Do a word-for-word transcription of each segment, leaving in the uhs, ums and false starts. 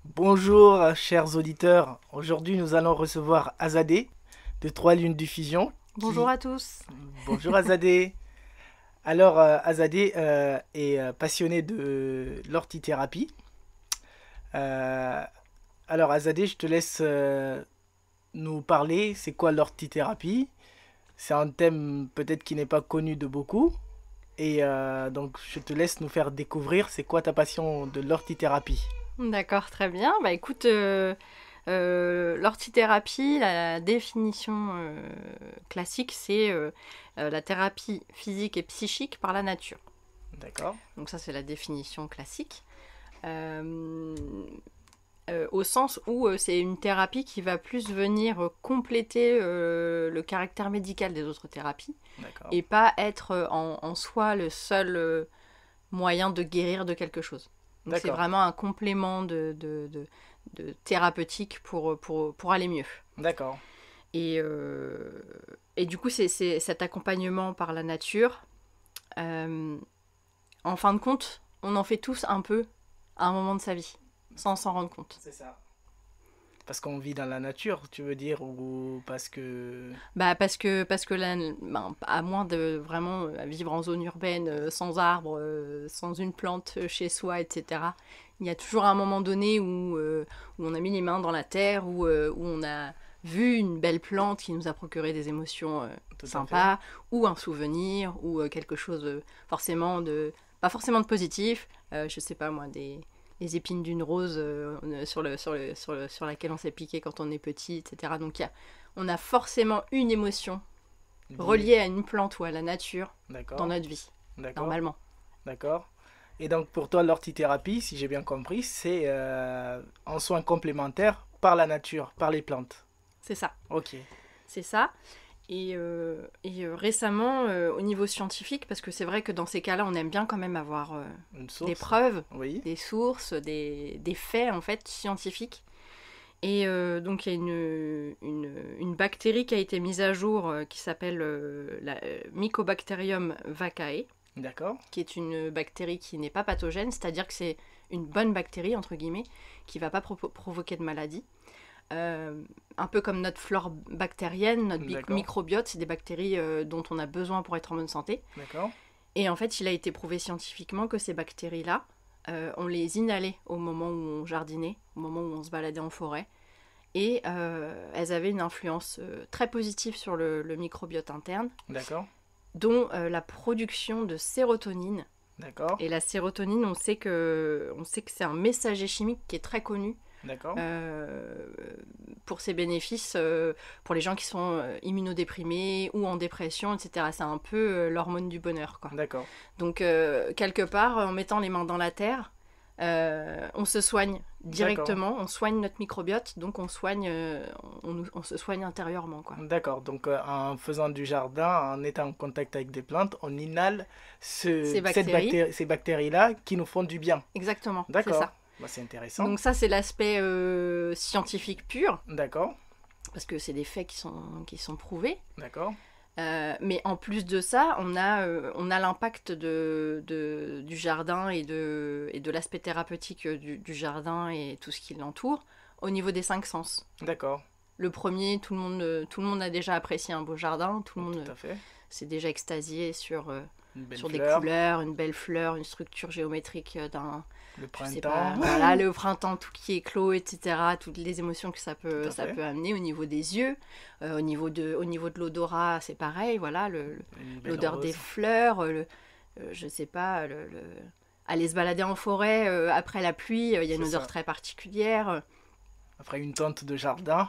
Bonjour, euh, chers auditeurs. Aujourd'hui, nous allons recevoir Azadé de Trois Lunes Diffusion. Bonjour Qui... à tous. Bonjour Azadé. Alors, euh, Azadé euh, est euh, passionné de l'orthithérapie. Euh, alors, Azadé, je te laisse euh, nous parler. C'est quoi l'orthithérapie? C'est un thème peut-être qui n'est pas connu de beaucoup. Et euh, donc, je te laisse nous faire découvrir c'est quoi ta passion de l'orthithérapie. D'accord, très bien. Bah écoute, euh, euh, l'orthithérapie, la définition euh, classique, c'est euh, euh, la thérapie physique et psychique par la nature. D'accord? Donc ça, c'est la définition classique. Euh, euh, Au sens où euh, c'est une thérapie qui va plus venir euh, compléter euh, le caractère médical des autres thérapies D'accord. et pas être euh, en, en soi le seul euh, moyen de guérir de quelque chose. Donc c'est D'accord. vraiment un complément de, de, de, de thérapeutique pour, pour, pour aller mieux. D'accord. Et, euh, et du coup, c'est, c'est cet accompagnement par la nature. Euh, En fin de compte, on en fait tous un peu à un moment de sa vie, sans s'en rendre compte. C'est ça. Parce qu'on vit dans la nature, tu veux dire, ou parce que... Bah parce que, parce que là, ben, à moins de vraiment vivre en zone urbaine, euh, sans arbres, euh, sans une plante chez soi, et cetera, il y a toujours un moment donné où, euh, où on a mis les mains dans la terre, où, euh, où on a vu une belle plante qui nous a procuré des émotions euh, Tout à fait. sympas, ou un souvenir, ou euh, quelque chose euh, forcément de... pas forcément de positif, euh, je sais pas moi, des, les épines d'une rose euh, sur, le, sur, le, sur, le, sur laquelle on s'est piqué quand on est petit, et cetera. Donc il y a on a forcément une émotion Lié. reliée à une plante ou à la nature dans D'accord. notre vie, D'accord. normalement. D'accord. Et donc pour toi, l'orthithérapie, si j'ai bien compris, c'est euh, un soin complémentaire par la nature, par les plantes. C'est ça, Ok. c'est ça. Et, euh, et euh, récemment, euh, au niveau scientifique, parce que c'est vrai que dans ces cas-là, on aime bien quand même avoir euh, Une des source. preuves, Oui. des sources, des, des faits en fait scientifiques. Et euh, donc il y a une, une, une bactérie qui a été mise à jour euh, qui s'appelle euh, la euh, Mycobacterium vaccae, D'accord. qui est une bactérie qui n'est pas pathogène, c'est-à-dire que c'est une bonne bactérie, entre guillemets, qui ne va pas pro- provoquer de maladie. Euh, un peu comme notre flore bactérienne, notre D'accord. microbiote, c'est des bactéries euh, dont on a besoin pour être en bonne santé. D'accord. Et en fait, il a été prouvé scientifiquement que ces bactéries-là, euh, on les inhalait au moment où on jardinait, au moment où on se baladait en forêt. Et euh, elles avaient une influence euh, très positive sur le, le microbiote interne, D'accord. dont euh, la production de sérotonine. D'accord. Et la sérotonine, on sait que, on sait que c'est un messager chimique qui est très connu D'accord. euh, pour ses bénéfices euh, pour les gens qui sont euh, immunodéprimés ou en dépression, et cetera. C'est un peu euh, l'hormone du bonheur, quoi. D'accord. Donc, euh, quelque part, en mettant les mains dans la terre, euh, on se soigne D'accord. directement, on soigne notre microbiote, donc on soigne, euh, on, on se soigne intérieurement, quoi. D'accord, donc euh, en faisant du jardin, en étant en contact avec des plantes, on inhale ce, Ces cette bactéries, bactérie, ces bactéries-là qui nous font du bien. exactement, c'est D'accord, ça. bah, c'est intéressant. Donc ça, c'est l'aspect euh, scientifique pur, D'accord, parce que c'est des faits qui sont, qui sont prouvés. d'accord, Euh, mais en plus de ça, on a, euh, on a l'impact de, de- du jardin et de, et de l'aspect thérapeutique du, du jardin et tout ce qui l'entoure au niveau des cinq sens. d'accord, Le premier, tout le monde, euh, tout le monde a déjà apprécié un beau jardin, tout le monde tout euh, à fait. s'est déjà extasié sur, euh, Une belle sur des fleur, couleurs, une belle fleur, une structure géométrique euh, d'un, le je sais printemps, pas, voilà, le printemps, tout qui éclot, et cetera. Toutes les émotions que ça tout peut, à ça fait. peut amener au niveau des yeux, euh, au niveau de, au niveau de l'odorat, c'est pareil, voilà, le, le- Une belle l'odeur des rose. fleurs, euh, le, euh, je sais pas, le, le- aller se balader en forêt euh, après la pluie, euh, il y a une C'est odeur ça. très particulière. Après une tente de jardin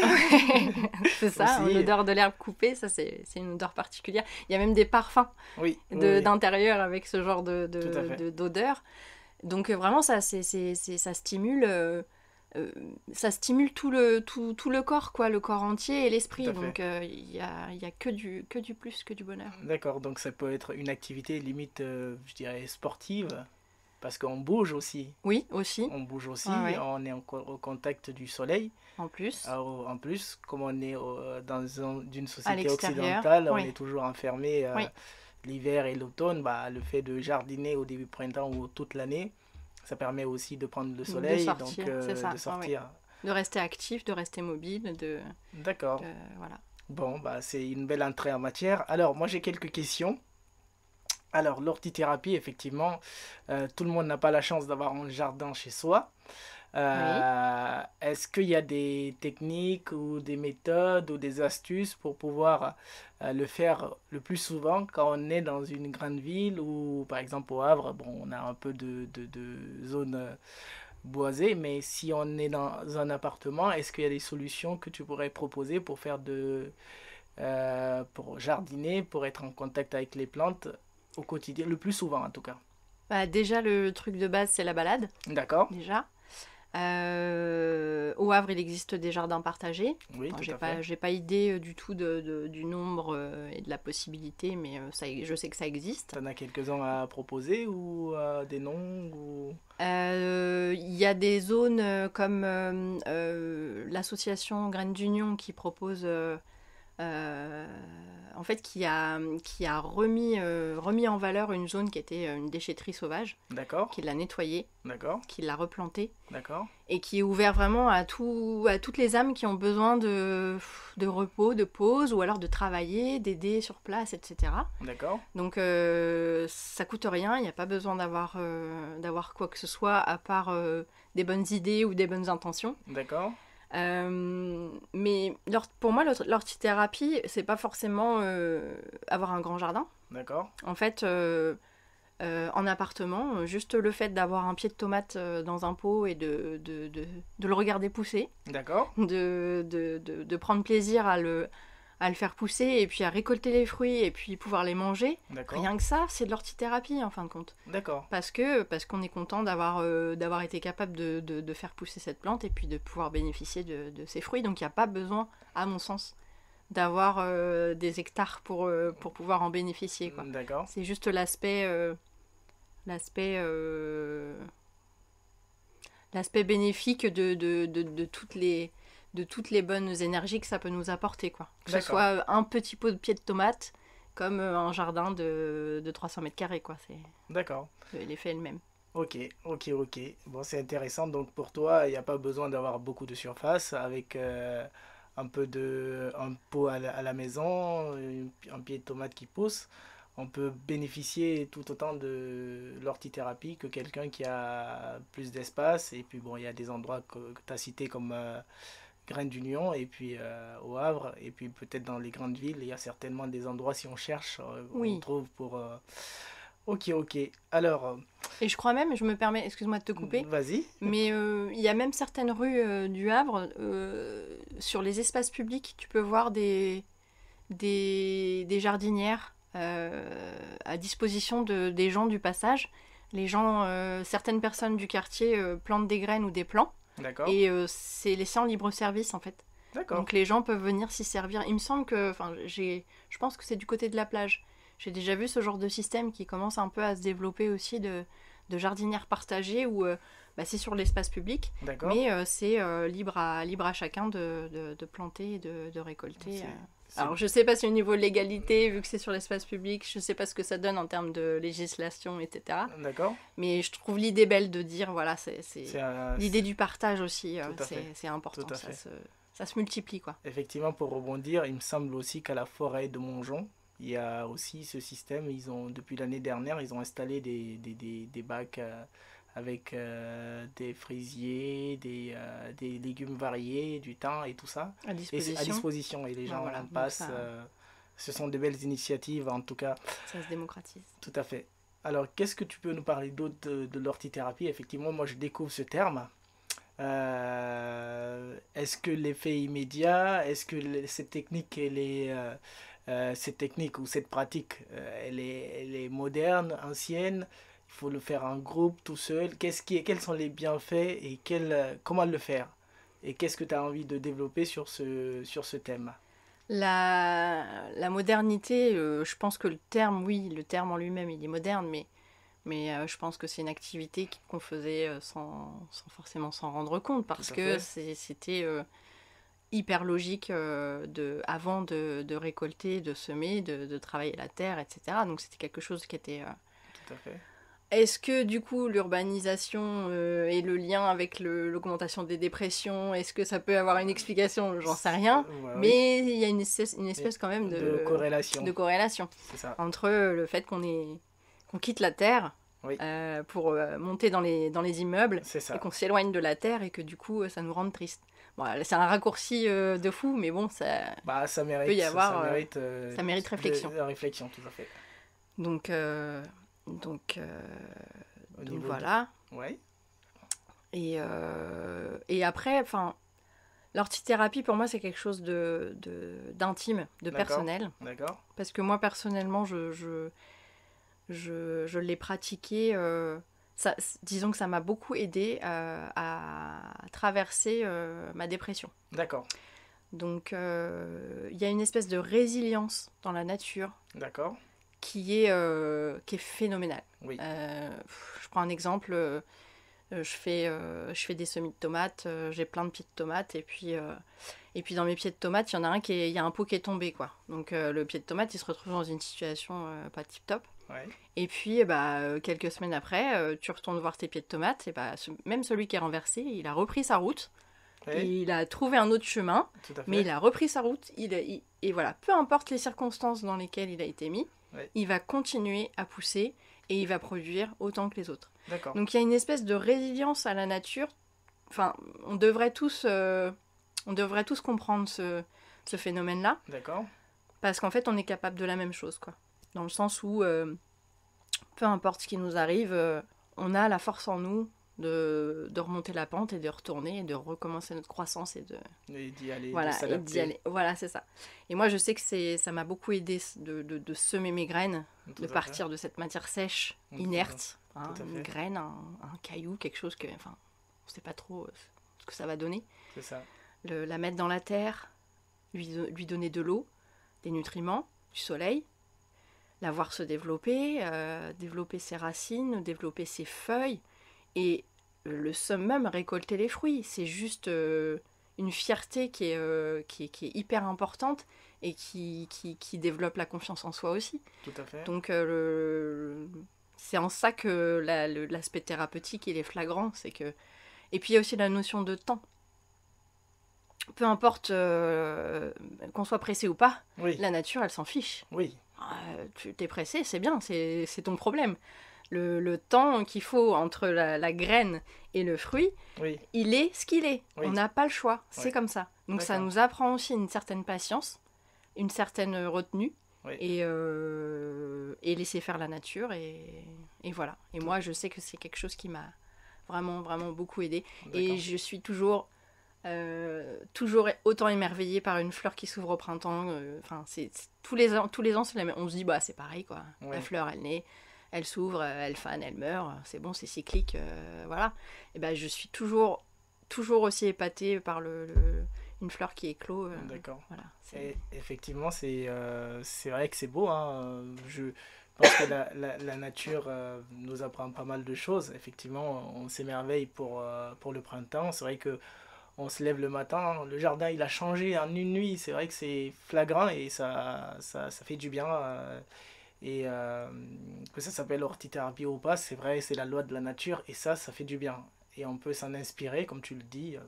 C'est ça, hein, aussi. l'odeur de l'herbe coupée, ça c'est c'est une odeur particulière. Il y a même des parfums Oui, oui, de- oui, d'intérieur avec ce genre de, tout à de- fait. de- d'odeur. Donc euh, vraiment, ça, c'est, c'est- c'est- ça stimule, euh, euh, ça stimule tout le, tout, tout le corps, quoi, le corps entier et Tout l'esprit. à fait. Donc euh, il y a, il y a que du, que du plus, que du bonheur. D'accord, donc ça peut être une activité limite, euh, je dirais, sportive, parce qu'on bouge aussi. Oui, aussi. On bouge Ouais, aussi, ouais. on est en co- au contact du soleil. En plus, Alors, en plus, comme on est euh, dans un- une à société l'extérieur, occidentale, on oui, est toujours enfermé euh, oui, l'hiver et l'automne. Bah, le fait de jardiner au début du printemps ou toute l'année, Ça permet aussi de prendre le De soleil, sortir, donc euh, c'est ça. de sortir. Ouais, ouais. De rester actif, de rester mobile, de, D'accord. de- voilà. Bon, bah, c'est une belle entrée en matière. Alors, moi, j'ai quelques questions. Alors, l'ortithérapie, effectivement, euh, tout le monde n'a pas la chance d'avoir un jardin chez soi. Oui. Euh, est-ce qu'il y a des techniques ou des méthodes ou des astuces pour pouvoir euh, le faire le plus souvent quand on est dans une grande ville ou par exemple au Havre, bon, on a un peu de, de, de zone euh, boisée, mais si on est dans un appartement, est-ce qu'il y a des solutions que tu pourrais proposer pour faire de, euh, pour jardiner, pour être en contact avec les plantes au quotidien, le plus souvent en tout cas? Bah, déjà, le truc de base, c'est la balade, D'accord? déjà. Euh, au Havre, il existe des jardins partagés. Oui, Alors, tout j'ai à fait. pas, j'ai pas idée euh, du tout de, de- du nombre euh, et de la possibilité, mais euh, ça, je sais que ça existe. T'en as quelques-uns à proposer ou euh, des noms ou... Euh, Il y a des zones euh, comme euh, euh, l'association Graines d'Union qui propose, euh, euh, en fait, qui a, qui a remis, euh, remis en valeur une zone qui était euh, une déchetterie sauvage, D'accord, qui l'a nettoyée, d'accord, qui l'a replantée d'accord, et qui est ouvert vraiment à, tout, à toutes les âmes qui ont besoin de, de repos, de pause ou alors de travailler, d'aider sur place, et cetera. d'accord, Donc euh, ça coûte rien, il n'y a pas besoin d'avoir euh, d'avoir quoi que ce soit à part euh, des bonnes idées ou des bonnes intentions. d'accord, Euh, mais l'or- pour moi, l'or- l'ortithérapie, c'est pas forcément euh, avoir un grand jardin. d'accord, En fait, euh, euh, en appartement, euh, juste le fait d'avoir un pied de tomate euh, dans un pot et de, de, de, de le regarder pousser, d'accord, de, de, de, de prendre plaisir à le, à le faire pousser et puis à récolter les fruits et puis pouvoir les manger, d'accord, rien que ça, c'est de l'ortithérapie en fin de compte. d'accord, Parce que parce qu'on est content d'avoir euh, d'avoir été capable de, de, de faire pousser cette plante et puis de pouvoir bénéficier de, de ses fruits. Donc il n'y a pas besoin, à mon sens, d'avoir euh, des hectares pour, euh, pour pouvoir en bénéficier, quoi. d'accord, C'est juste l'aspect euh, l'aspect euh, l'aspect bénéfique de, de, de, de toutes les de toutes les bonnes énergies que ça peut nous apporter, quoi. Que ce d'accord, soit un petit pot de pied de tomate comme euh, un jardin de, de trois cents mètres carrés, quoi. C'est d'accord. l'effet est le même. Ok, ok, ok. Bon, c'est intéressant. Donc pour toi, il n'y a pas besoin d'avoir beaucoup de surface avec euh, un peu de un pot à la, à la maison, un un pied de tomate qui pousse. On peut bénéficier tout autant de l'ortithérapie que quelqu'un qui a plus d'espace. Et puis bon, il y a des endroits que, que tu as cités comme euh, Graines d'Union et puis euh, au Havre. Et puis peut-être dans les grandes villes, il y a certainement des endroits, si on cherche, euh, on Oui. trouve pour... euh, Ok, ok. Alors, Et je crois même, je me permets, excuse-moi de te euh, couper, vas-y. mais euh, il y a même certaines rues euh, du Havre, euh, sur les espaces publics, tu peux voir des, des, des jardinières euh, à disposition de, des gens du passage. Les gens, euh, certaines personnes du quartier euh, plantent des graines ou des plants D'accord, et euh, c'est laissé en libre service en fait. d'accord, Donc les gens peuvent venir s'y servir. Il me semble que, enfin, j'ai, je pense que c'est du côté de la plage. J'ai déjà vu ce genre de système qui commence un peu à se développer aussi de, de jardinières partagées où euh, bah, c'est sur l'espace public, d'accord. mais euh, c'est euh, libre, à, libre à chacun de, de, de planter et de, de récolter. euh. C'est, c'est... Alors je sais pas si au niveau de l'égalité, vu que c'est sur l'espace public, je sais pas ce que ça donne en termes de législation, et cetera. D'accord. Mais je trouve l'idée belle de dire, voilà, c'est, c'est... C'est un- l'idée du partage aussi, euh, Tout à c'est, fait, c'est tout important, à ça fait. se, ça se multiplie quoi. Effectivement, pour rebondir, il me semble aussi qu'à la forêt de Montjon, il y a aussi ce système. Ils ont, depuis l'année dernière, ils ont installé des, des, des, des bacs euh, avec euh, des fraisiers, des, euh, des légumes variés, du thym et tout ça. À Et c'est à disposition. disposition, et les Ben gens voilà, en donc passent. ça, euh, ce sont de belles initiatives, en tout cas. ça se démocratise. Tout à fait. Alors, qu'est-ce que tu peux nous parler d'autre de, de l'ortithérapie? Effectivement, moi, je découvre ce terme. Euh, est-ce que l'effet immédiat, est-ce que le- cette technique, elle est, euh, euh, cette technique ou cette pratique, euh, elle est, elle est moderne, ancienne? Il faut le faire en groupe, tout seul. Qu'est-ce qui, quels sont les bienfaits et quel, euh, comment le faire? Et qu'est-ce que tu as envie de développer sur ce, sur ce thème? La, la modernité, euh, je pense que le terme, oui, le terme en lui-même, il est moderne, mais, mais euh, je pense que c'est une activité qui- qu'on faisait euh, sans, sans forcément s'en rendre compte, Tout parce à que fait. c'est- c'était euh, hyper logique euh, de, avant de, de récolter, de semer, de, de travailler la terre, et cetera. Donc c'était quelque chose qui était euh, Tout à fait. est-ce que du coup l'urbanisation euh, et le lien avec le- l'augmentation des dépressions, est-ce que ça peut avoir une explication? J'en sais C'est- rien, ouais, oui, mais il y a une espèce, une mais espèce quand même de de, corrélation, de corrélation c'est ça. entre le fait qu'on est, qu'on quitte la Terre Oui, euh, pour euh, monter dans les, dans les immeubles c'est et ça. qu'on s'éloigne de la Terre et que du coup euh, ça nous rende triste. Bon, là, c'est un raccourci euh, de fou, mais bon, ça Bah, ça peut mérite, y ça, ça avoir, euh, mérite euh, ça mérite de, réflexion. de réflexion, tout à fait. Donc, euh, donc, euh, Au donc niveau de... voilà. Ouais, Et, euh, et après, enfin, l'ortithérapie pour moi c'est quelque chose de, de- d'intime, de d'accord, personnel. d'accord, Parce que moi personnellement, je, je, je, je l'ai pratiqué. euh, ça, disons que ça m'a beaucoup aidé euh, à traverser euh, ma dépression. d'accord, Donc euh, il y a une espèce de résilience dans la nature d'accord, qui est, euh, qui est phénoménale. oui, Euh, pff, je prends un exemple. euh, je, fais, euh, je fais des semis de tomates. euh, j'ai plein de pieds de tomates. Et puis, euh, et puis dans mes pieds de tomates, il y en a un qui est, il y a un pot qui est tombé, quoi. Donc euh, le pied de tomate, il se retrouve dans une situation euh, pas tip top. ouais, Et puis, eh bah, euh, quelques semaines après, euh, tu retournes voir tes pieds de tomates, et bah, ce- même celui qui est renversé, il a repris sa route, oui, il a trouvé un autre chemin, tout à mais il fait, a repris sa route, il, il- et voilà, peu importe les circonstances dans lesquelles il a été mis, ouais, il va continuer à pousser, et il va produire autant que les autres. d'accord, Donc il y a une espèce de résilience à la nature, enfin, on devrait tous, euh, on devrait tous comprendre ce, ce phénomène-là, d'accord, parce qu'en fait, on est capable de la même chose, quoi. Dans le sens où... euh, peu importe ce qui nous arrive, euh, on a la force en nous de, de remonter la pente et de retourner et de recommencer notre croissance et de et d'y aller, de voilà et d'y s'adapter, aller. Voilà, c'est ça. Et moi, je sais que c'est ça m'a beaucoup aidé de, de, de semer mes graines, tout de à fait, partir de cette matière sèche, Tout à- inerte, hein, tout à une fait. graine, un, un caillou, quelque chose que, enfin, on sait pas trop euh, ce que ça va donner. C'est ça, Le- la mettre dans la terre, lui, lui donner de l'eau, des nutriments, du soleil, la voir se développer, euh, développer ses racines, développer ses feuilles, et le summum, récolter les fruits. C'est juste euh, une fierté qui est, euh, qui, est, qui est hyper importante et qui, qui, qui développe la confiance en soi aussi. tout à fait, Donc euh, le- c'est en ça que la- le- l'aspect thérapeutique il est flagrant. C'est que... Et puis il y a aussi la notion de temps. Peu importe euh, qu'on soit pressé ou pas, oui, la nature elle s'en fiche. oui, Euh, tu t'es pressé, c'est bien, c'est c'est ton problème. Le, le temps qu'il faut entre la, la graine et le fruit, oui, il est ce qu'il est. oui, On n'a pas le choix, c'est ouais, comme ça. Donc ça d'accord, nous apprend aussi une certaine patience, une certaine retenue, oui, et, euh, et laisser faire la nature, et, et voilà. Et tout, moi, je sais que c'est quelque chose qui m'a vraiment, vraiment beaucoup aidé. Et d'accord, je suis toujours... euh, toujours autant émerveillée par une fleur qui s'ouvre au printemps. euh, Enfin, c'est c'est- tous les ans, tous les ans, c'est la même- on se dit bah c'est pareil quoi. La ouais, fleur, elle naît, elle s'ouvre, euh, elle fane, elle meurt. C'est bon, c'est cyclique, euh, voilà. Et ben je suis toujours, toujours aussi épatée par le, le- une fleur qui éclot. euh, d'accord. voilà. c'est- Et effectivement, c'est euh, c'est vrai que c'est beau, hein. Je pense que la, la, la nature euh, nous apprend pas mal de choses. Effectivement, on s'émerveille pour, euh, pour le printemps. C'est vrai que on se lève le matin, le jardin il a changé en une nuit. C'est vrai que c'est flagrant et ça, ça, ça fait du bien. euh, et euh, que ça s'appelle orthithérapie ou pas, c'est vrai, c'est la loi de la nature et ça, ça fait du bien. Et on peut s'en inspirer, comme tu le dis, euh,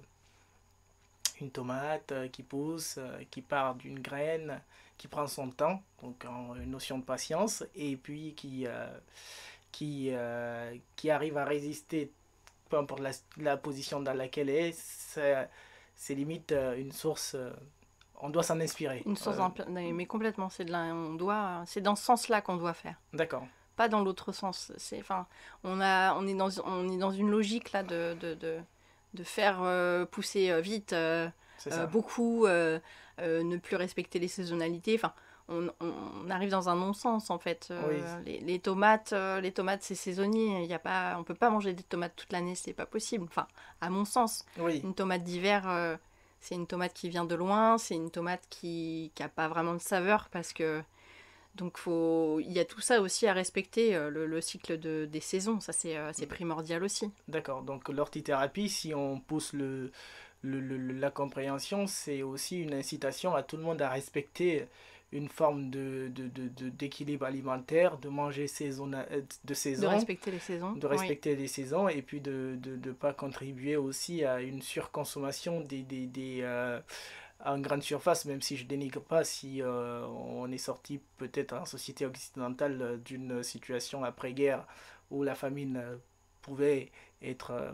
une tomate euh, qui pousse, euh, qui part d'une graine, qui prend son temps, donc en- une notion de patience, et puis qui, euh, qui, euh, qui arrive à résister, peu importe la, la position dans laquelle elle est, c'est c'est limite euh, une source, euh, on doit s'en inspirer. Une source Euh, d'imp- mais complètement, c'est de la, on doit, c'est dans ce sens-là qu'on doit faire. d'accord, Pas dans l'autre sens. C'est, enfin, on a, on est dans, on est dans une logique là de, de, de, de faire euh, pousser euh, vite, euh, c'est euh, ça. beaucoup, euh, euh, ne plus respecter les saisonnalités. Enfin, on, on- on arrive dans un non-sens en fait. Oui, Euh, les, les tomates, euh, les tomates c'est saisonnier. Il y a pas, on peut pas manger des tomates toute l'année, c'est pas possible. Enfin, à mon sens, oui, une tomate d'hiver. euh, c'est une tomate qui vient de loin, c'est une tomate qui n'a pas vraiment de saveur parce que donc faut... il y a tout ça aussi à respecter, euh, le, le cycle de, des saisons, ça c'est euh, c'est primordial aussi. d'accord. Donc l'orthithérapie, si on pousse le, le- le- la compréhension, c'est aussi une incitation à tout le monde à respecter une forme de, de, de, de- d'équilibre alimentaire, de manger saison, de De saison, respecter les saisons. de Oui. respecter les saisons et puis de ne de, de pas contribuer aussi à une surconsommation des, des, des, euh, en grande surface, même si je dénigre pas si euh, on est sorti peut-être en société occidentale euh, d'une situation après-guerre où la famine euh, pouvait être, euh,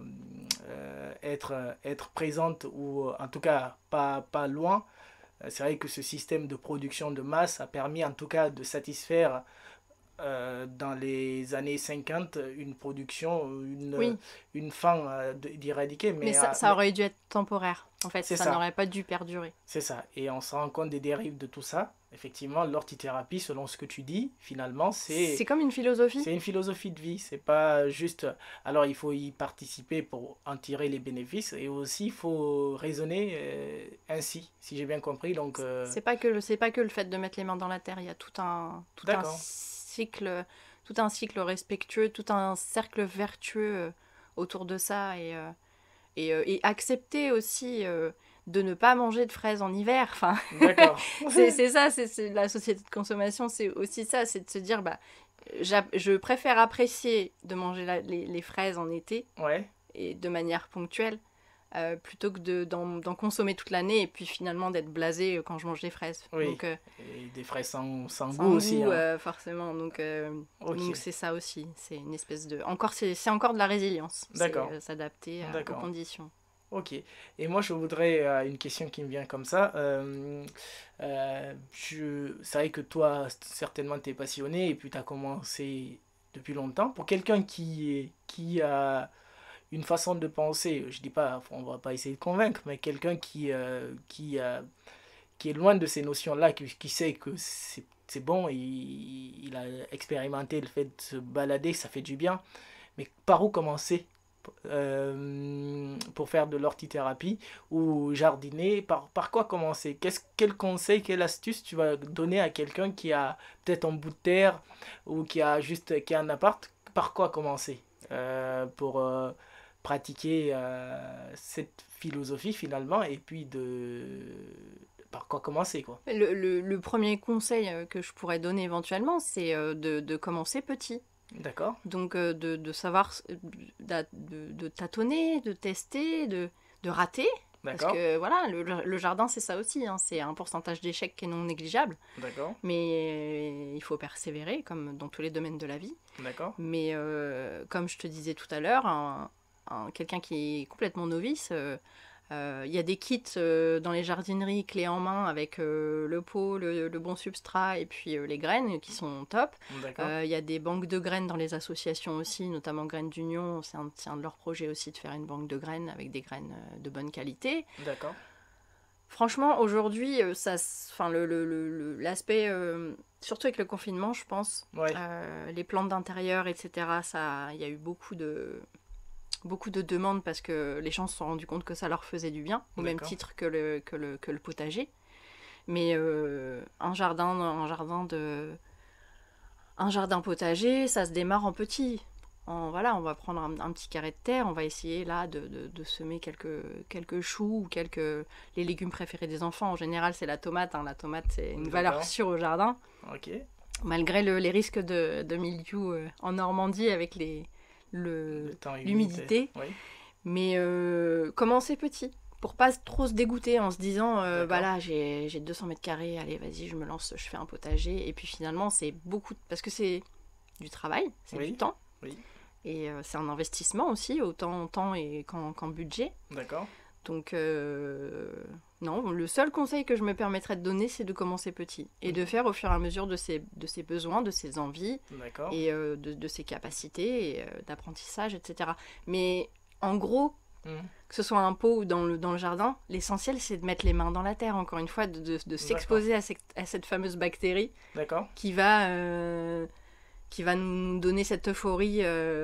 euh, être, euh, être présente ou euh, en tout cas pas, pas loin. Euh, C'est vrai que ce système de production de masse a permis en tout cas de satisfaire euh, dans les années cinquante une production, une, Oui, une fin euh, d'éradiquer. mais Mais, ça, euh, ça mais aurait dû être temporaire. En fait, c'est ça ça, n'aurait pas dû perdurer. c'est ça. Et on se rend compte des dérives de tout ça. Effectivement, l'ortithérapie, selon ce que tu dis, finalement, c'est C'est comme une philosophie. c'est une philosophie de vie. C'est pas juste. Alors, il faut y participer pour en tirer les bénéfices. Et aussi, il faut raisonner euh, ainsi, si j'ai bien compris. Donc, euh, C'est pas que le, c'est pas que le fait de mettre les mains dans la terre. Il y a tout un, tout un d'accord, cycle, tout un cycle respectueux, tout un cercle vertueux euh, autour de ça et euh, et, euh, et accepter aussi euh, de ne pas manger de fraises en hiver. Enfin, d'accord. c'est c'est ça, c'est c'est la société de consommation, c'est aussi ça, c'est de se dire bah j'a- je préfère apprécier de manger la- les, les fraises en été Ouais, et de manière ponctuelle euh, plutôt que de, d'en, d'en consommer toute l'année et puis finalement d'être blasé euh, quand je mange des fraises. oui. Donc euh, Et des frais sans, sans goût sans aussi, goût hein. euh, forcément. Donc euh, Ok, donc c'est ça aussi, c'est une espèce de encore c'est c'est encore de la résilience, c'est d'accord, euh, s'adapter à- aux d'accord. conditions. Ok. Et moi, je voudrais euh, une question qui me vient comme ça. Euh, euh, je, c'est vrai que toi, certainement, tu es passionné et puis tu as commencé depuis longtemps. Pour quelqu'un qui, qui a une façon de penser, je dis pas, on va pas essayer de convaincre, mais quelqu'un qui, euh, qui, euh, qui est loin de ces notions-là, qui, qui sait que c'est c'est bon, il, il a expérimenté le fait de se balader, ça fait du bien. Mais par où commencer euh, pour faire de l'ortithérapie ou jardiner? Par, par quoi commencer? Qu'est-ce, quel conseil, quelle astuce tu vas donner à quelqu'un qui a peut-être un bout de terre ou qui a juste qui a un appart? Par quoi commencer euh, pour euh, pratiquer euh, cette philosophie finalement et puis de par quoi commencer quoi? Le, le- le premier conseil euh, que je pourrais donner éventuellement, c'est euh, de, de commencer petit. D'accord? Donc euh, de, de savoir, euh, d'a- de, de tâtonner, de tester, de, de rater. Parce D'accord? que voilà, le, le jardin, c'est ça aussi, hein, c'est un pourcentage d'échecs qui est non négligeable. D'accord? Mais il faut persévérer, comme dans tous les domaines de la vie. D'accord? Mais euh, comme je te disais tout à l'heure, un, un- quelqu'un qui est complètement novice, euh, euh, il y a des kits euh, dans les jardineries clés en main avec euh, le pot, le, le bon substrat et puis euh, les graines qui sont top. D'accord? Euh, Il y a des banques de graines dans les associations aussi, notamment Graines d'Union. C'est un, c'est un de leurs projets aussi de faire une banque de graines avec des graines euh, de bonne qualité. D'accord? Franchement, aujourd'hui, euh, ça, s- enfin, le, le- le- le- l'aspect, euh, surtout avec le confinement, je pense, Ouais. euh, les plantes d'intérieur, et cetera, ça, il y a eu beaucoup de, beaucoup de demandes parce que les gens se sont rendus compte que ça leur faisait du bien, au même D'accord? titre que le, que le, que le potager. Mais euh, un jardin, un jardin de, un jardin potager, ça se démarre en petit. En, voilà, on va prendre un, un petit carré de terre, on va essayer là de, de- de semer quelques, quelques choux ou quelques les légumes préférés des enfants. En général, c'est la tomate, hein. La tomate, c'est une valeur D'accord? sûre au jardin, Ok. malgré le- les risques de, de mildiou euh, en Normandie avec les, Le le, temps humide. l'humidité. Oui. Mais euh, commencer petit, pour pas trop se dégoûter en se disant euh, bah D'accord. là j'ai j'ai deux cents mètres carrés, allez vas-y je me lance, je fais un potager. Et puis finalement c'est beaucoup, parce que c'est du travail, c'est du Oui. temps. Oui. Et euh, c'est un investissement aussi, autant en temps et qu'en qu'en budget. D'accord. Donc euh, non, le seul conseil que je me permettrais de donner c'est de commencer petit. Et de faire au fur et à mesure de ses, de ses besoins, de ses envies D'accord. et euh, de, de ses capacités et, euh, d'apprentissage, et cetera. Mais en gros, Mhm. que ce soit un pot ou dans le, dans le jardin, l'essentiel c'est de mettre les mains dans la terre, encore une fois, de, de, de s'exposer à, cette- à cette fameuse bactérie D'accord. qui va, euh, qui va nous donner cette euphorie,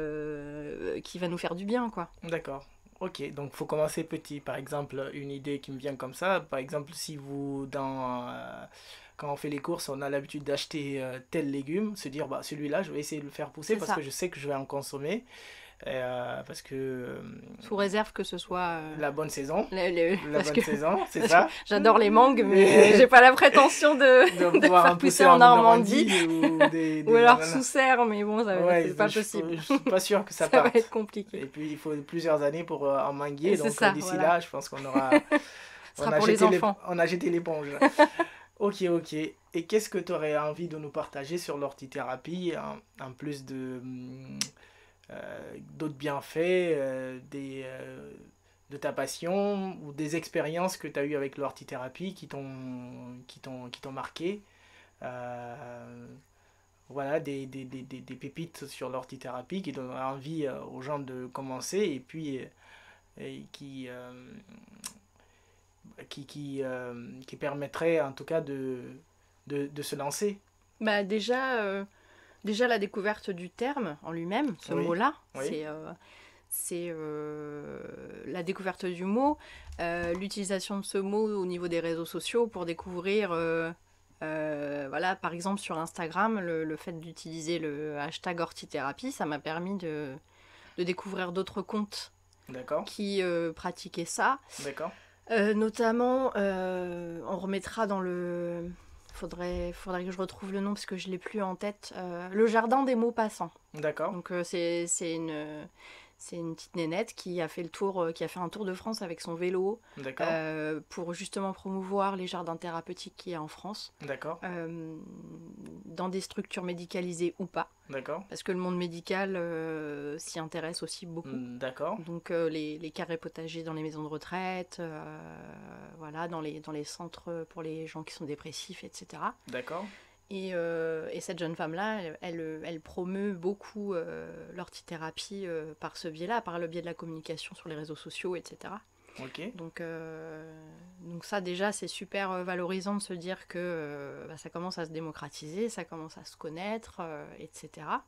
euh, qui va nous faire du bien, quoi. D'accord. Ok, donc faut commencer petit. Par exemple, une idée qui me vient comme ça, par exemple, si vous, dans, euh, quand on fait les courses, on a l'habitude d'acheter euh, tel légume, se dire, bah, celui-là, je vais essayer de le faire pousser C'est parce ça. que je sais que je vais en consommer. Et, euh, parce que euh, Sous réserve que ce soit euh, la bonne saison, le- le- la parce bonne que saison, c'est ça. j'adore les mangues, mais j'ai pas la prétention De de, de pouvoir en faire pousser pousser en en Normandie. Normandie ou des, Ou des alors ananas. sous serre, mais bon, ça va- Ouais, c'est pas je, possible. je suis pas sûr que ça Ça va être parte. compliqué. Et puis il faut plusieurs années pour euh, en Et manguer, c'est donc euh, ça, d'ici voilà. là, je pense qu'on aura, Ce on sera a pour les jeté l'ép- enfants. on a jeté l'éponge. Ok, ok. Et qu'est-ce que tu aurais envie de nous partager sur l'ortithérapie, en, en plus de hum, euh, d'autres bienfaits, euh, des, euh, de ta passion ou des expériences que tu as eues avec l'ortithérapie qui t'ont qui t'ont qui t'ont marqué. Euh, voilà, des, des, des, des, des pépites sur l'ortithérapie qui donneraient envie euh, aux gens de commencer et puis euh, et qui, euh, qui, qui, euh, qui permettraient en tout cas de, de, de se lancer. Bah déjà, euh, déjà la découverte du terme en lui-même, ce Oui, mot-là, oui, c'est euh, c'est euh, la découverte du mot, euh, l'utilisation de ce mot au niveau des réseaux sociaux pour découvrir, euh, euh, voilà, par exemple sur Instagram, le, le fait d'utiliser le hashtag orthithérapie, ça m'a permis de, de découvrir d'autres comptes d'accord, qui euh, pratiquaient ça. d'accord, Euh, notamment, euh, on remettra dans le... Faudrait, faudrait que je retrouve le nom parce que je l'ai plus en tête. Euh, le jardin des mots passants. d'accord, Donc euh, c'est c'est une, c'est une petite nénette qui a fait le tour, euh, qui a fait un tour de France avec son vélo d'accord, euh, pour justement promouvoir les jardins thérapeutiques qu'il y a en France, d'accord, euh, dans des structures médicalisées ou pas, d'accord, parce que le monde médical euh, s'y intéresse aussi beaucoup. mm, d'accord, Donc euh, les, les carrés potagers dans les maisons de retraite, euh, voilà, dans les, dans les centres pour les gens qui sont dépressifs, et cetera. d'accord, Et, euh, et cette jeune femme-là, elle, elle, elle promeut beaucoup euh, l'orthithérapie euh, par ce biais-là, par le biais de la communication sur les réseaux sociaux, et cetera. ok, Donc, euh, donc ça déjà, c'est super euh, valorisant de se dire que euh, bah, ça commence à se démocratiser, ça commence à se connaître, euh, et cetera.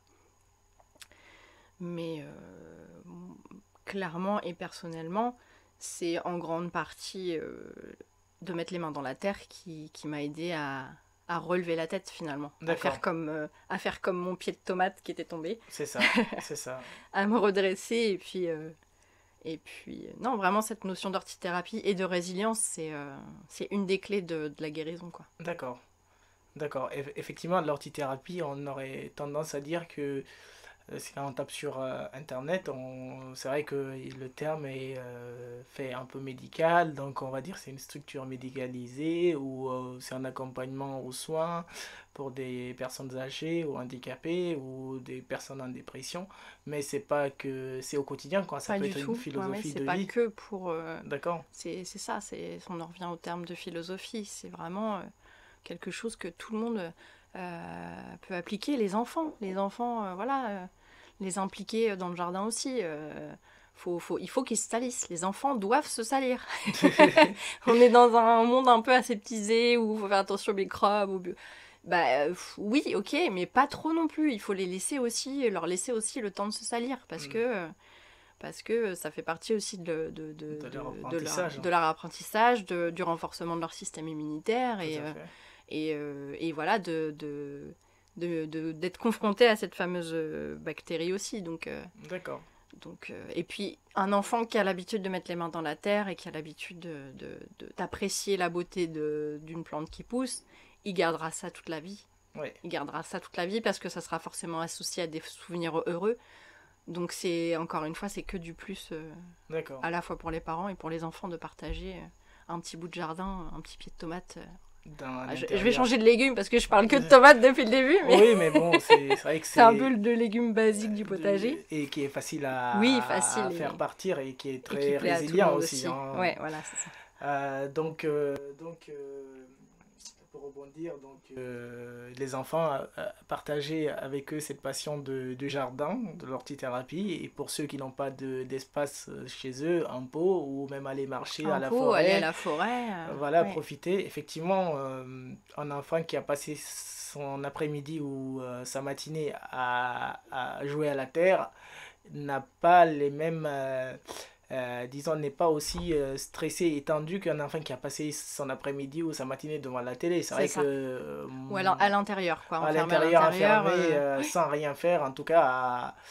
Mais euh, clairement et personnellement, c'est en grande partie euh, de mettre les mains dans la terre qui, qui m'a aidé à, à relever la tête finalement, à d'accord, faire, comme, euh, à faire comme mon pied de tomate qui était tombé, c'est ça, c'est ça, à me redresser et puis... euh, et puis, euh, non, vraiment, cette notion d'orthithérapie et de résilience, c'est euh, c'est une des clés de, de la guérison, quoi. d'accord, d'accord. Eff- Effectivement, l'orthithérapie, on aurait tendance à dire que Euh, si on tape sur euh, internet, on... c'est vrai que le terme est euh, fait un peu médical, donc on va dire que c'est une structure médicalisée ou euh, c'est un accompagnement aux soins pour des personnes âgées ou handicapées ou des personnes en dépression, mais c'est pas que c'est au quotidien, quoi. Ça Pas peut du être une tout. Ouais, ouais, philosophie c'est de pas vie. que pour. euh, D'accord? c'est c'est ça, c'est, on en revient au terme de philosophie. C'est vraiment euh, quelque chose que tout le monde euh, peut appliquer. Les enfants, les enfants, euh, voilà, euh, les impliquer dans le jardin aussi. euh, faut, faut, il faut qu'ils se salissent. Les enfants doivent se salir. On est dans un monde un peu aseptisé où il faut faire attention aux microbes. Aux bio- Bah euh, pff, oui, ok, mais pas trop non plus. Il faut les laisser aussi, leur laisser aussi le temps de se salir parce Mm. que euh, parce que ça fait partie aussi de, de, de, De de, leur de leur, apprentissage, hein. de leur apprentissage, de- du renforcement de leur système immunitaire Tout et, à euh, fait. et, euh, et voilà, de, de, de, de- d'être confronté à cette fameuse euh, bactérie aussi. Donc, euh, D'accord. donc, euh, et puis, un enfant qui a l'habitude de mettre les mains dans la terre et qui a l'habitude de, de- de- d'apprécier la beauté de, d'une plante qui pousse, il gardera ça toute la vie. Oui. Il gardera ça toute la vie parce que ça sera forcément associé à des souvenirs heureux. Donc c'est encore une fois, c'est que du plus euh, D'accord. à la fois pour les parents et pour les enfants de partager euh, un petit bout de jardin, un petit pied de tomate. euh. Dans Ah, je, je l'intérieur. vais changer de légumes parce que je parle que de tomates depuis le début, mais Oui, mais bon, c'est c'est vrai que c'est un c'est peu le de légumes basiques du de- potager. et qui est facile à, Oui, facile à et, faire partir et qui est et qui très plaît à tout le résilient monde aussi, aussi. hein. Ouais, voilà, c'est ça. Euh, donc, euh, donc euh, pour rebondir, donc, euh, les enfants, euh, partager avec eux cette passion de, du jardin, de l'ortithérapie, et pour ceux qui n'ont pas de- d'espace chez eux, un pot, ou même aller marcher à Un la pot, aller à forêt, la forêt. euh, voilà, ouais. profiter. Effectivement, euh, un enfant qui a passé son après-midi ou euh, sa matinée à, à jouer à la terre n'a pas les mêmes, euh, euh, disons, n'est pas aussi euh, stressé et tendu qu'un enfant qui a passé son après-midi ou sa matinée devant la télé. C'est C'est vrai ça. que euh, Ou alors à l'intérieur, quoi, à enfermé à l'intérieur, l'intérieur. enfermé, euh, euh, sans rien faire, en tout cas, à,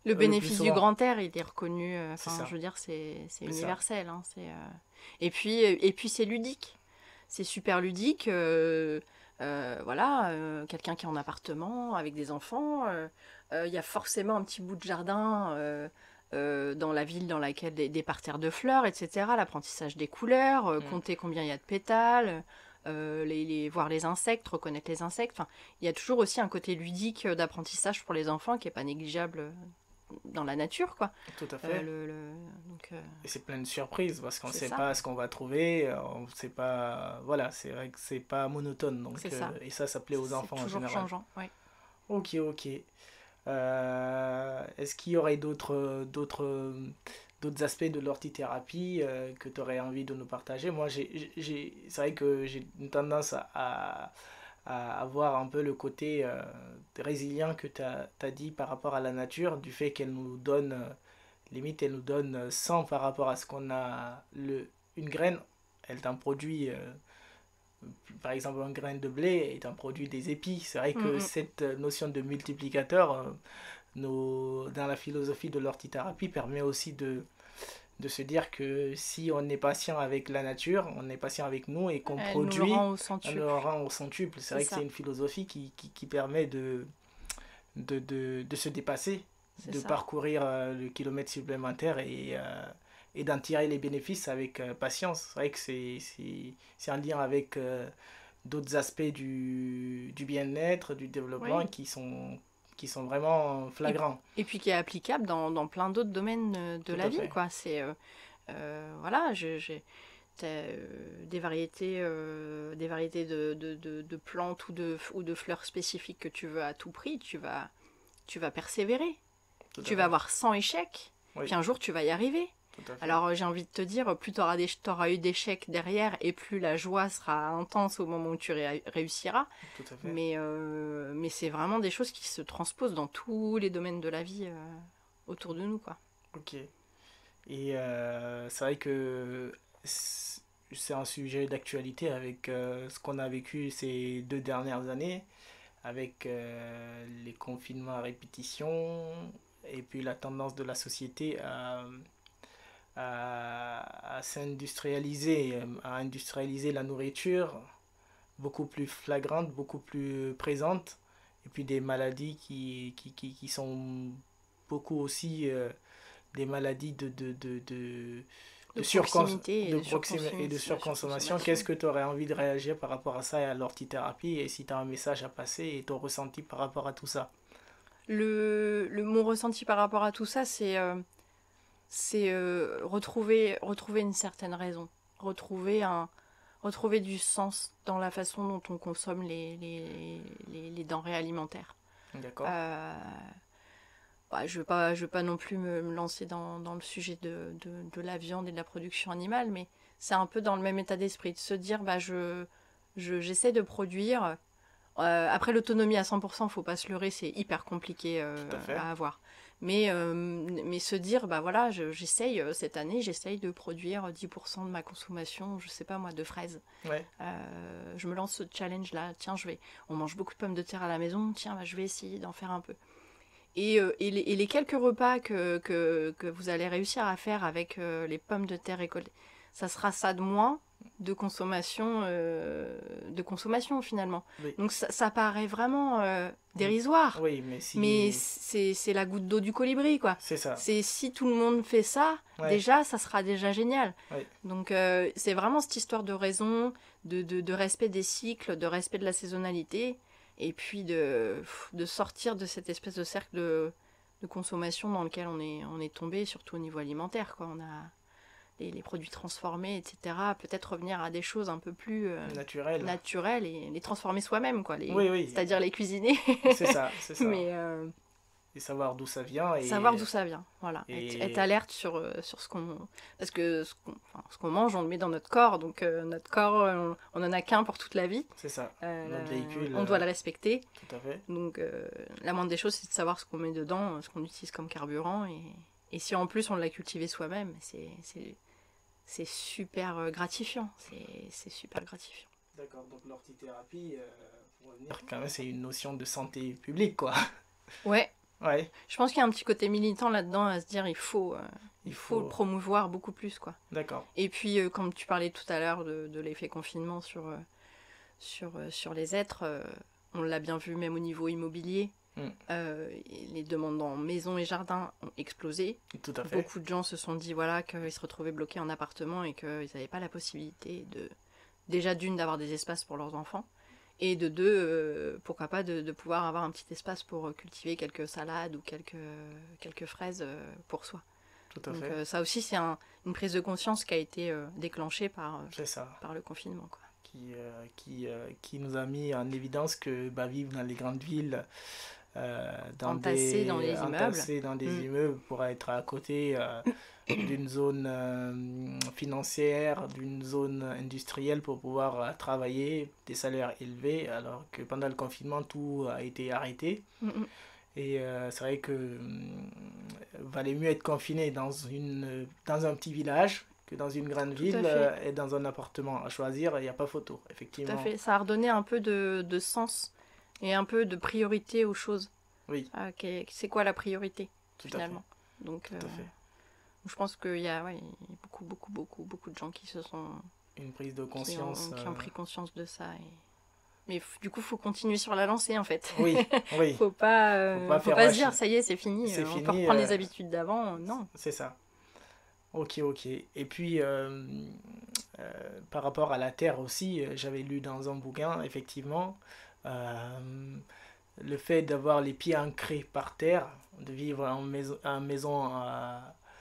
Le euh, le plus bénéfice du souvent. grand air, il est reconnu. euh, C'est Enfin, ça, je veux dire, c'est c'est c'est ça. universel. Hein, c'est, euh, Et puis, euh, et puis c'est ludique. C'est super ludique. euh, euh, voilà, euh, quelqu'un qui est en appartement avec des enfants, euh, euh, il y a forcément un petit bout de jardin euh, euh, dans la ville dans laquelle des, des parterres de fleurs, et cetera. L'apprentissage des couleurs, euh, Mm. compter combien il y a de pétales, euh, les, les- voir les insectes, reconnaître les insectes. Enfin, il y a toujours aussi un côté ludique euh, d'apprentissage pour les enfants qui est pas négligeable euh, dans la nature, quoi. Tout à Euh, fait. le, le- Donc, euh, Et c'est plein de surprises parce qu'on ne c'est sait ça, pas ce qu'on va trouver, euh, on sait pas. Voilà, c'est vrai que c'est pas monotone. c'est Donc, euh, ça. et ça, ça plaît aux C'est enfants en toujours général. changeant, ouais. Ok, ok. Euh, est-ce qu'il y aurait d'autres d'autres d'autres aspects de l'ortithérapie euh, que tu aurais envie de nous partager? Moi, j'ai, j'ai, c'est vrai que j'ai une tendance à, à, à avoir un peu le côté euh, résilient que tu as dit par rapport à la nature, du fait qu'elle nous donne, euh, limite, elle nous donne cent par rapport à ce qu'on a. Le, une graine, elle t'en produit. Euh, par exemple, un grain de blé est un produit des épis. C'est vrai Mm, que mm. cette notion de multiplicateur, euh, nos, dans la philosophie de l'orthithérapie, permet aussi de, de se dire que si on est patient avec la nature, on est patient avec nous et qu'on Elle nous le produit, rend au on le centuple, rend au centuple. C'est c'est vrai que c'est ça, une philosophie qui, qui, qui permet de, de, de, de se dépasser, c'est de ça. parcourir euh, le kilomètre supplémentaire et, euh, et d'en tirer les bénéfices avec euh, patience. C'est vrai que c'est, c'est, c'est en lien avec euh, d'autres aspects du, du bien-être, du développement Oui. qui sont, qui sont vraiment Et, flagrants. et puis qui est applicable dans, dans plein d'autres domaines euh, de Tout la à vie, fait. quoi. C'est, euh, euh, voilà, je- j'ai t'as, euh, des variétés, euh, des variétés de, de, de- de plantes ou de, ou de fleurs spécifiques que tu veux à tout prix, tu vas, tu vas persévérer. Tout à Tu vas fait. avoir cent échecs, puis Oui, un jour tu vas y arriver. tout à fait. Alors euh, j'ai envie de te dire, plus tu auras, eu d'échecs derrière et plus la joie sera intense au moment où tu ré- réussiras. Tout à fait. Mais, euh, mais c'est vraiment des choses qui se transposent dans tous les domaines de la vie euh, autour de nous, quoi. Ok. Et euh, c'est vrai que c'est un sujet d'actualité avec euh, ce qu'on a vécu ces deux dernières années, avec euh, les confinements à répétition, et puis la tendance de la société à, à, à s'industrialiser, à industrialiser la nourriture, beaucoup plus flagrante, beaucoup plus présente, et puis des maladies qui, qui, qui, qui sont beaucoup aussi euh, des maladies de, de, de, de, De de, surcons proximité et de de, proxim et de de surconsommation. Qu'est-ce surconsommation. que tu aurais envie de réagir par rapport à ça et à l'orthithérapie et si tu as un message à passer et ton ressenti par rapport à tout ça? Le, le, mon ressenti par rapport à tout ça, c'est euh, c'est euh, retrouver, retrouver une certaine raison, retrouver, un, retrouver du sens dans la façon dont on consomme les, les, les, les denrées alimentaires. D'accord. Euh, bah, je ne veux, pas- je veux pas non plus me, me lancer dans, dans le sujet de, de, de la viande et de la production animale, mais c'est un peu dans le même état d'esprit, de se dire, bah, je, je, j'essaie de produire. Euh, après, l'autonomie à cent pour cent, faut pas se leurrer, c'est hyper compliqué euh, Tout à fait. à avoir. Mais, euh, mais se dire, bah voilà, je- j'essaye, euh, cette année, j'essaye de produire dix pour cent de ma consommation, je sais pas moi, de fraises. Ouais. Euh, je me lance ce challenge-là, tiens, je vais, on mange beaucoup de pommes de terre à la maison, tiens, bah, je vais essayer d'en faire un peu. Et, euh, et, les, et les quelques repas que, que, que vous allez réussir à faire avec euh, les pommes de terre récoltées, ça sera ça de moins de consommation, euh, de consommation finalement. Oui. Donc ça, ça paraît vraiment euh, Mm. dérisoire, Oui, mais mais si. c'est c'est la goutte d'eau du colibri, quoi. C'est ça. C'est si tout le monde fait ça, Ouais. déjà, ça sera déjà génial. Oui. Donc euh, c'est vraiment cette histoire de raison, de, de, de respect des cycles, de respect de la saisonnalité, et puis de, de sortir de cette espèce de cercle de, de consommation dans lequel on est, on est tombé, surtout au niveau alimentaire, quoi. On a les, les produits transformés, et cetera. Peut-être revenir à des choses un peu plus euh, Naturel. naturelles et les transformer soi-même, quoi. Les, Oui, oui. c'est-à-dire les cuisiner. C'est ça, c'est ça. Mais euh, Et savoir d'où ça vient savoir et. d'où ça vient, voilà. Être, être Et. alerte sur, euh, sur ce qu'on... Parce que ce qu'on, enfin, ce qu'on mange, on le met dans notre corps. Donc euh, notre corps, euh, on, on en a qu'un pour toute la vie. C'est ça. Notre Euh, véhicule. on doit le respecter. Tout à fait. Donc euh, la moindre des choses, c'est de savoir ce qu'on met dedans, ce qu'on utilise comme carburant. Et, et si en plus on l'a cultivé soi-même, c'est, c'est, c'est super euh, gratifiant. C'est, c'est super gratifiant. D'accord, donc l'orthithérapie, euh, pour revenir, quand même, c'est une notion de santé publique, quoi. Ouais, Ouais, Je pense qu'il y a un petit côté militant là-dedans à se dire il faut, euh, il il faut le faut... promouvoir beaucoup plus, quoi. D'accord, Et puis, euh, comme tu parlais tout à l'heure de, de l'effet confinement sur, euh, sur, euh, sur les êtres, euh, on l'a bien vu même au niveau immobilier. mm, Euh, les demandes en maison et jardin ont explosé. tout à fait. Beaucoup de gens se sont dit voilà, qu'ils se retrouvaient bloqués en appartement et qu'ils n'avaient pas la possibilité de, déjà d'une, d'avoir des espaces pour leurs enfants, et de deux, euh, pourquoi pas de, de pouvoir avoir un petit espace pour cultiver quelques salades ou quelques, quelques fraises euh, pour soi. Tout à Donc fait. euh, ça aussi, c'est un, une prise de conscience qui a été euh, déclenchée par, euh, C'est ça. par le confinement, quoi. Qui, euh, qui, euh, qui nous a mis en évidence que bah, vivre dans les grandes villes, euh, dans Entassés des, dans les immeubles. entassés dans des Mm. immeubles pour être à côté euh, d'une zone euh, financière, d'une zone industrielle pour pouvoir euh, travailler, des salaires élevés, alors que pendant le confinement, tout a été arrêté. Mm, mm. Et euh, c'est vrai que hum, valait mieux être confiné dans, une, dans un petit village que dans une grande Tout ville à fait. euh, et dans un appartement. À choisir, il n'y a pas photo, Tout effectivement. à fait. Ça a redonné un peu de, de sens et un peu de priorité aux choses. Oui, Ah, qu'est- c'est quoi la priorité, tout à fait. finalement? Donc, Tout euh, à fait. je pense qu'il y a ouais, il y a beaucoup, beaucoup, beaucoup, beaucoup de gens qui se sont Une prise de qui ont, conscience. qui ont euh, pris conscience de ça. Et... Mais f- du coup, faut continuer sur la lancée, en fait. Oui, oui, Faut pas, euh, Faut pas faut faire pas se lâcher. dire ça y est, c'est fini. C'est euh, on peut fini, reprendre euh, les habitudes d'avant. Non. c'est ça. Ok, ok. Et puis, euh, euh, par rapport à la terre aussi, euh, j'avais lu dans un bouquin, effectivement, euh, le fait d'avoir les pieds ancrés par terre, de vivre en maison, en maison euh,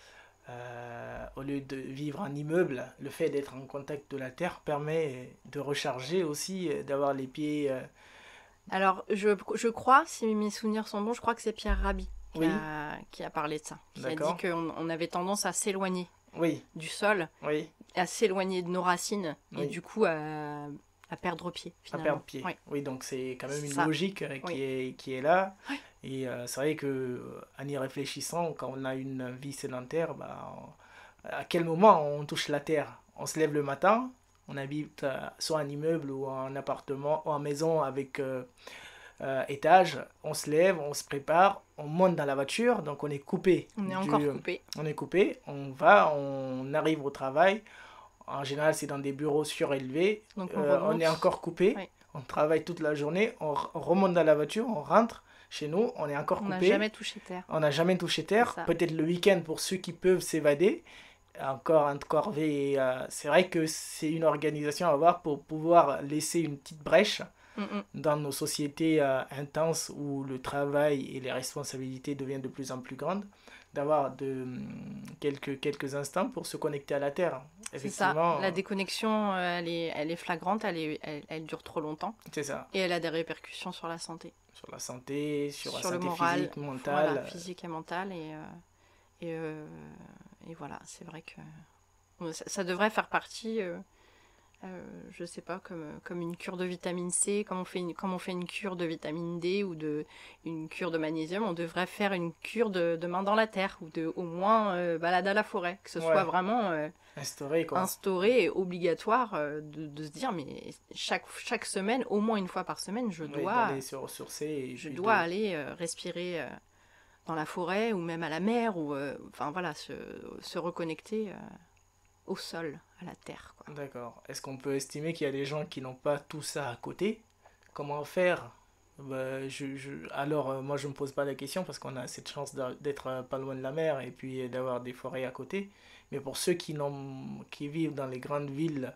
euh, au lieu de vivre en immeuble, le fait d'être en contact de la terre permet de recharger aussi, euh, d'avoir les pieds... euh, Alors, je, je crois, si mes souvenirs sont bons, je crois que c'est Pierre Rabhi qui, Oui, a, qui a parlé de ça. Qui a dit d'accord. qu'on on avait tendance à s'éloigner Oui, du sol, oui, à s'éloigner de nos racines, et oui. du coup à, à perdre pied, À finalement. perdre pied. Ouais. Oui, donc c'est quand même C'est une ça. logique euh, qui, Oui. est, qui est là. Ouais. Et euh, c'est vrai que euh, en y réfléchissant, quand on a une vie sédentaire, bah, on- à quel moment on touche la terre? On se lève le matin, on habite euh, soit un immeuble ou un appartement ou en maison avec euh, euh, étage, on se lève, on se prépare, on monte dans la voiture, donc on est coupé. On est du- encore coupé. On est coupé, on va, on arrive au travail. En général, c'est dans des bureaux surélevés. Donc on Euh, on remonte. est encore coupé. Ouais. On travaille toute la journée. On, r- on remonte dans la voiture. On rentre chez nous. On est encore On n'a coupé. jamais touché terre. On n'a jamais touché terre. C'est ça. Peut-être le week-end pour ceux qui peuvent s'évader. Encore un corvée. et, euh, c'est vrai que c'est une organisation à avoir pour pouvoir laisser une petite brèche Mm, mm. dans nos sociétés euh, intenses où le travail et les responsabilités deviennent de plus en plus grandes, d'avoir de, hum, quelques, quelques instants pour se connecter à la Terre. C'est ça. Effectivement, La déconnexion, euh, elle est, elle est flagrante, elle, est, elle, elle dure trop longtemps, c'est ça. et elle a des répercussions sur la santé. Sur la santé, sur, la Sur le santé moral, physique, mentale. Voilà, physique et mentale. Et, euh, et, euh, et voilà, c'est vrai que ça, ça devrait faire partie, euh, euh, je sais pas, comme, comme une cure de vitamine C, comme on, fait une, comme on fait une cure de vitamine D ou de, une cure de magnésium, on devrait faire une cure de, de main dans la terre ou de au moins euh, balade à la forêt, que ce Ouais. soit vraiment euh, Instauré, quoi. instauré et obligatoire euh, de, de se dire, mais chaque, chaque semaine, au moins une fois par semaine, je Oui, dois, d'aller se ressourcer. Et je puis dois de- aller euh, respirer euh, dans la forêt ou même à la mer, ou euh, enfin voilà, se, se reconnecter euh, au sol, à la terre, quoi. D'accord. Est-ce qu'on peut estimer qu'il y a des gens qui n'ont pas tout ça à côté? Comment faire? Bah, je, je- Alors, euh, moi, je ne me pose pas la question parce qu'on a cette chance d'a- d'être euh, pas loin de la mer et puis d'avoir des forêts à côté. Mais pour ceux qui, n'ont... qui vivent dans les grandes villes,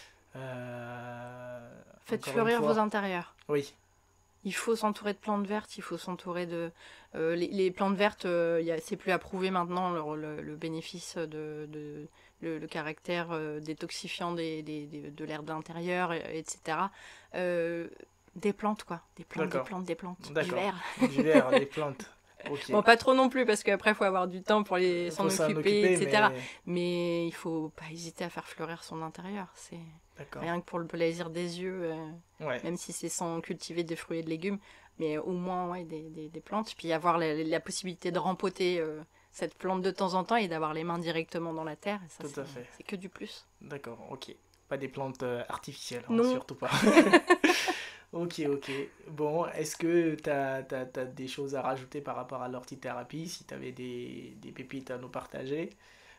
euh, Faites encore fleurir une fois- vos intérieurs. Oui, Il faut s'entourer de plantes vertes, il faut s'entourer de... euh, les, les plantes vertes, euh, y a- c'est plus à prouver maintenant le, le- le bénéfice de... de- le, le caractère euh, détoxifiant des, des- des- de l'air de l'intérieur, et- etc. Euh, des plantes, quoi. Des plantes, des D'accord. plantes, des plantes. Du D'accord. verre. du verre, des plantes. Ok. Bon, pas trop non plus, parce qu'après, il faut avoir du temps pour les, s'en Faut s'en occuper, et cetera. mais- Mais il faut pas hésiter à faire fleurir son intérieur. C'est D'accord. rien que pour le plaisir des yeux, euh, Ouais. même si c'est sans cultiver des fruits et de légumes, mais au moins ouais, des, des, des plantes. Puis avoir la, la possibilité de rempoter euh, cette plante de temps en temps et d'avoir les mains directement dans la terre. Et ça, Tout c'est, à fait. c'est que du plus. D'accord, ok. Pas des plantes euh, artificielles, hein, Non. surtout pas. Ok, ok. Bon, est-ce que tu as, des choses à rajouter par rapport à l'ortithérapie, si tu avais des, des pépites à nous partager,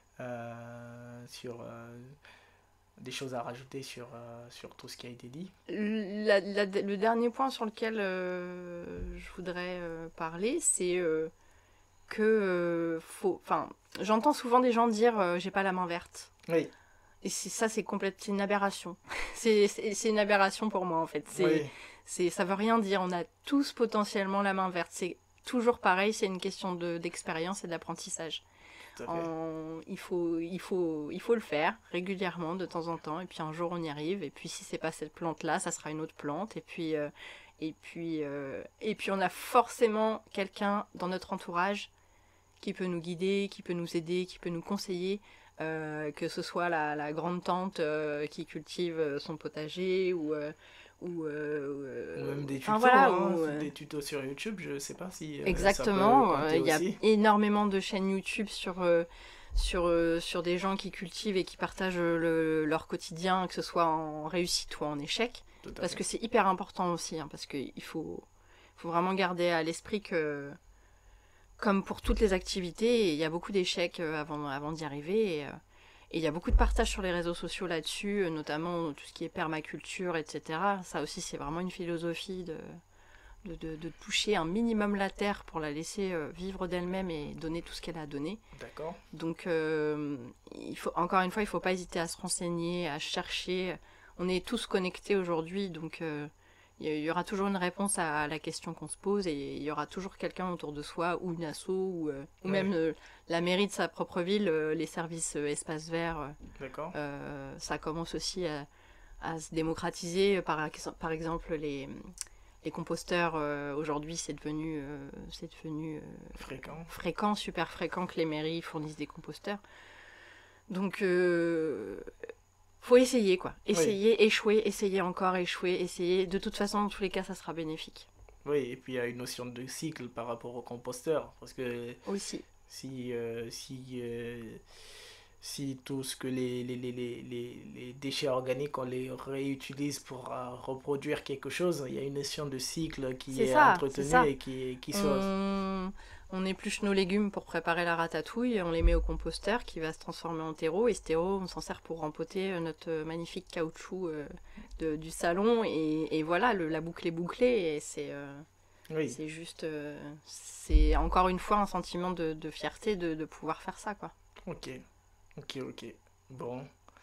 euh, sur euh, des choses à rajouter sur, euh, sur tout ce qui a été dit? La- la- le dernier point sur lequel euh, je voudrais euh, parler, c'est euh, que euh, faut. Enfin, j'entends souvent des gens dire euh, j'ai pas la main verte. Oui, Et c'est- ça, c'est complètement c'est une aberration. c'est c'est- c'est une aberration pour moi, en fait. C'est, oui, c'est, ça veut rien dire. On a tous potentiellement la main verte. C'est toujours pareil, c'est une question de, d'expérience et d'apprentissage. tout à fait. En- il, faut, il, faut, il faut le faire régulièrement, de temps en temps. Et puis un jour, on y arrive. Et puis si c'est pas cette plante-là, ça sera une autre plante. Et puis, euh, et puis, euh, et puis on a forcément quelqu'un dans notre entourage qui peut nous guider, qui peut nous aider, qui peut nous conseiller, euh, que ce soit la, la grande tante euh, qui cultive euh, son potager ou euh, ou Ou euh, même des enfin tutos, voilà hein, ou euh, des tutos sur YouTube, je sais pas si euh, ça peut exactement. euh, compter Il y a aussi. énormément de chaînes YouTube sur euh, sur euh, sur des gens qui cultivent et qui partagent le- leur quotidien, que ce soit en réussite ou en échec, Tout à parce que fait. c'est hyper important aussi, hein, parce qu'il faut faut vraiment garder à l'esprit que comme pour toutes les activités, il y a beaucoup d'échecs euh, avant, avant d'y arriver. Et, euh, et il y a beaucoup de partage sur les réseaux sociaux là-dessus, euh, notamment tout ce qui est permaculture, et cetera. Ça aussi, c'est vraiment une philosophie de, de, de- de toucher un minimum la terre pour la laisser euh, vivre d'elle-même et donner tout ce qu'elle a donné. D'accord. Donc, euh, il faut, encore une fois, il ne faut pas hésiter à se renseigner, à chercher. On est tous connectés aujourd'hui, donc euh, il y aura toujours une réponse à la question qu'on se pose et il y aura toujours quelqu'un autour de soi, ou une asso, ou, euh, ou Oui, même euh, la mairie de sa propre ville, euh, les services euh, espaces verts. euh, d'accord. euh, ça commence aussi à, à se démocratiser. Par, par exemple, les, les composteurs, euh, aujourd'hui, c'est devenu, euh, c'est devenu euh, Fréquent. fréquent, super fréquent que les mairies fournissent des composteurs. Donc, euh, faut essayer, quoi. Oui, Essayer, échouer, essayer encore, échouer, essayer. De toute façon, dans tous les cas, ça sera bénéfique. oui, et puis il y a une notion de cycle par rapport au composteur, parce que Aussi. si, euh, si, euh, si tout ce que les, les, les, les, les- les déchets organiques, on les réutilise pour euh, reproduire quelque chose, il y a une notion de cycle qui C'est est ça, c'est entretenue ça. et qui, qui soit... On... on épluche nos légumes pour préparer la ratatouille, on les met au composteur qui va se transformer en terreau. Et ce terreau, on s'en sert pour rempoter euh, notre magnifique caoutchouc euh, de- du salon. Et, et voilà, le- la boucle est bouclée. Et c'est euh, Oui, c'est juste. euh, c'est encore une fois un sentiment de, de fierté de, de pouvoir faire ça, quoi. ok, ok, ok. Bon,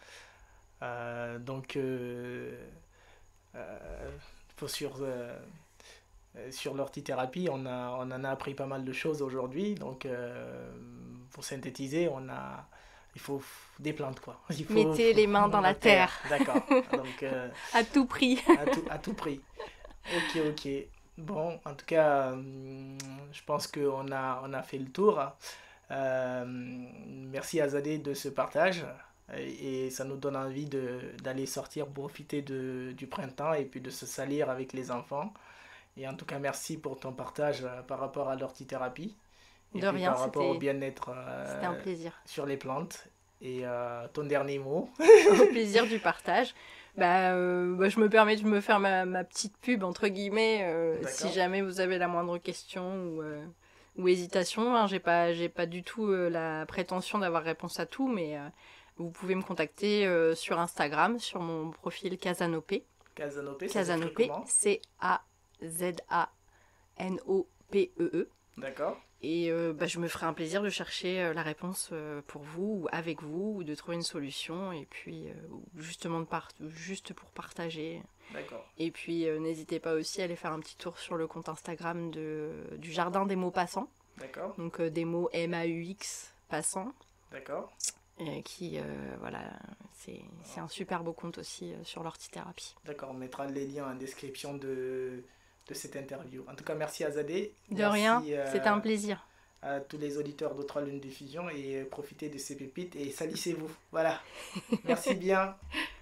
Euh, donc, euh, euh, pour sur, euh, Euh, sur l'orthithérapie, on a, on en a appris pas mal de choses aujourd'hui. Donc, euh, pour synthétiser, on a, il faut f- des plantes, quoi. Il faut, Mettez faut- les mains dans dans la la terre. terre, D'accord. Donc, euh, à tout prix. à tout, à tout prix. Ok, ok. Bon, en tout cas, hum, je pense qu'on a, on a fait le tour. Euh, merci à Zadé de ce partage. Et et ça nous donne envie de, d'aller sortir, profiter de, du printemps et puis de se salir avec les enfants. Et en tout cas, merci pour ton partage euh, par rapport à l'orthithérapie et De puis rien, par rapport au c'était bien-être c'était un euh, plaisir. sur les plantes. Et euh, ton dernier mot. Au plaisir du partage. Bah, euh, bah, je me permets de me faire ma, ma petite pub, entre guillemets, euh, si D'accord? jamais vous avez la moindre question ou, euh, ou hésitation. Hein, j'ai pas, j'ai pas du tout euh, la prétention d'avoir réponse à tout, mais euh, vous pouvez me contacter euh, sur Instagram, sur mon profil Casanopé. Casanopé, ça s'écrit Casanopé, comment? C A Z A N O P E E. D'accord? Et euh, bah, je me ferai un plaisir de chercher euh, la réponse euh, pour vous, ou avec vous, ou de trouver une solution, et puis euh, justement de part... juste pour partager. D'accord. Et puis euh, n'hésitez pas aussi à aller faire un petit tour sur le compte Instagram de... du Jardin des mots passants, D'accord? donc euh, des mots M A U X passants, D'accord? euh, qui, euh, voilà, c'est c'est un super beau compte aussi euh, sur l'orthithérapie. D'accord, on mettra les liens en description de, de cette interview. En tout cas, merci à Zadé. De rien, Merci c'était un euh, plaisir. à tous les auditeurs d'Autre Lune Diffusion et profitez de ces pépites et salissez-vous. Voilà. Merci bien.